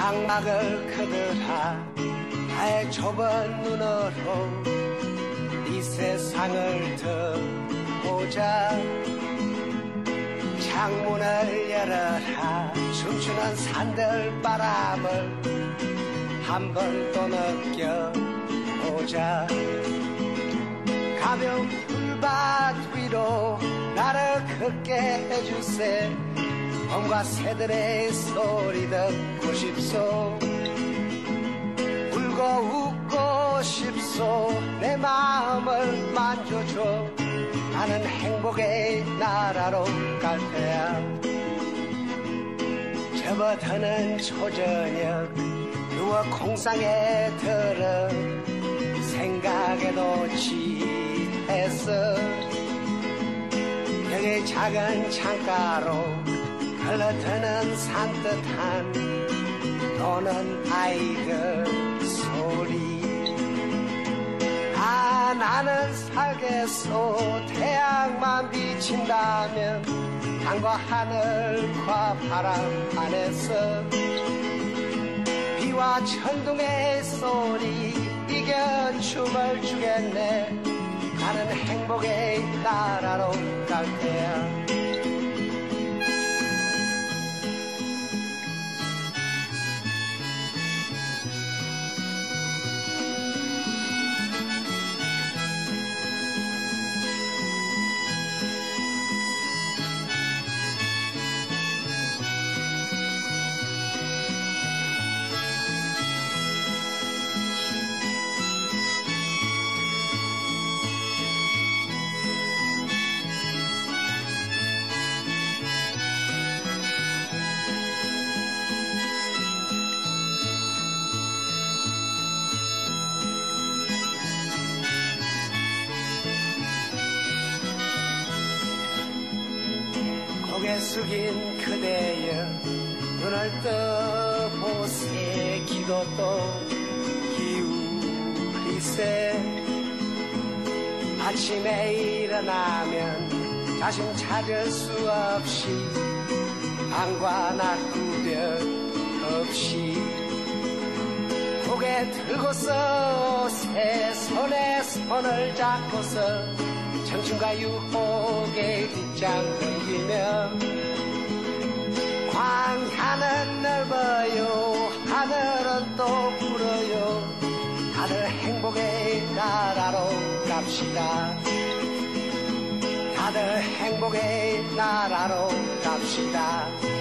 장막을 그들아 나의 좁은 눈으로 이 세상을 들보자. 창문을 열어라 춤추는 산들바람을 한 번 또 느껴보자. 가벼운 풀밭 위로 나를 걷게 해주세. 봄과 새들의 소리 듣고 싶소. 울고 웃고 싶소. 내 마음을 만져줘. 나는 행복의 나라로 갈 테야. 접어드는 초저녁 누워 공상에 들어 생각에도 취했어. 여기 작은 창가로 흘러드는 산뜻한 노는 아이들 소리. 아, 나는 살겠소. 태양만 비친다면 땅과 하늘과 바람 안에서. 비와 천둥의 소리 이겨 춤을 추겠네. 나는 행복의 나라로 갈 테야. 고개 숙인 그대여 눈을 떠보세. 기도 또 기울이세. 아침에 일어나면 자신 찾을 수 없이 밤과 낮 구별 없이 고개 들고서 새 손에 손을 잡고서 청춘과 유혹의 뒷장 넘기며. 광야는 넓어요 하늘은 또 푸르요. 다들 행복의 나라로 갑시다. 다들 행복의 나라로 갑시다.